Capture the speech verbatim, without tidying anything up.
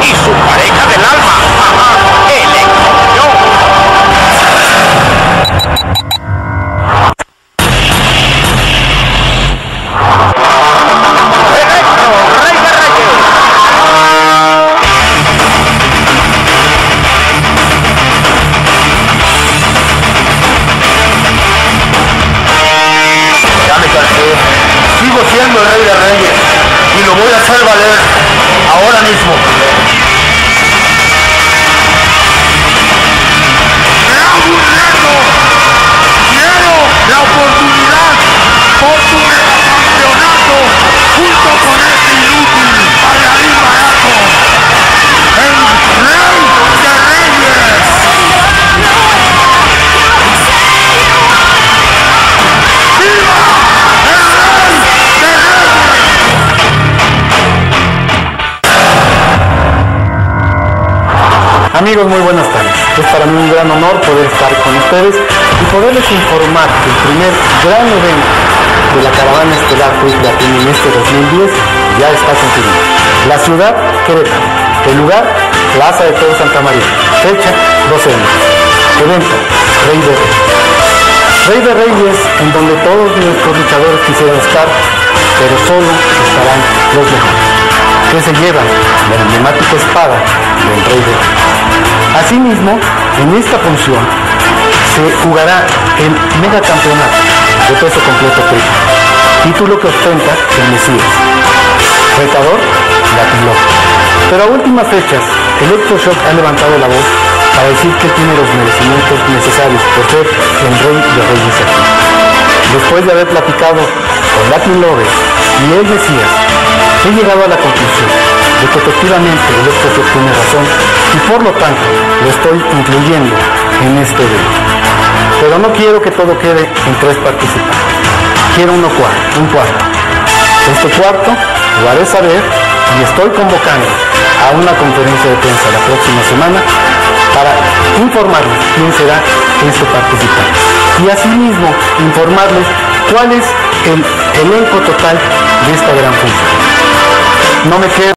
y su pareja del alma, Electro Sigo siendo el rey de reyes y lo voy a hacer valer ahora mismo. ¡Me hago un reto! ¡Quiero la oportunidad por tu megacampeonato junto con este inútil bailarín barato! ¡El rey de reyes! ¡Viva! Amigos, muy buenas tardes. Es para mí un gran honor poder estar con ustedes y poderles informar que el primer gran evento de la caravana estelar Quick Latino en este dos mil diez ya está confirmado. La ciudad, Querétaro. El lugar, Plaza de Toros Santa María. Fecha, doce de marzo. Evento, Rey de Reyes. Rey de Reyes, en donde todos nuestros luchadores quisieran estar, pero solo estarán los mejores, que se llevan la emblemática espada del Rey de Reyes. Asimismo, en esta función se jugará el megacampeonato de peso completo triple, título que ostenta el Mesías. Retador, Latin-Loco. Pero a últimas fechas, Electroshock ha levantado la voz para decir que tiene los merecimientos necesarios por ser el Rey de Reyes aquí. Después de haber platicado con Latin Lover y el Mesías, he llegado a la conclusión de que efectivamente Electroshock tiene razón y por lo tanto lo estoy incluyendo en este evento. Pero no quiero que todo quede en tres participantes. Quiero uno cuarto, un cuarto. Este cuarto lo haré saber y estoy convocando a una conferencia de prensa la próxima semana para informarles quién será este participante. Y asimismo informarles cuál es el elenco total de esta gran función. No me quedo